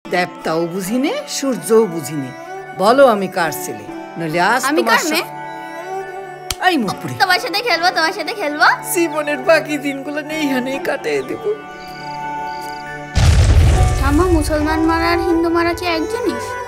দেবতাও বুঝিনে সূর্যও বুঝিনে। বলো আমি কার ছেলে, নইলে আজ আমি কার মেয়ে? এই মুপুরি, তোমার সাথে খেলবো, তোমার সাথে খেলবো। জীবনের বাকি দিনগুলো নেইখানেই কাটিয়ে দেব। ঠাম্মা, মুসলমান মারা আর হিন্দু মারা কি এক জিনিস?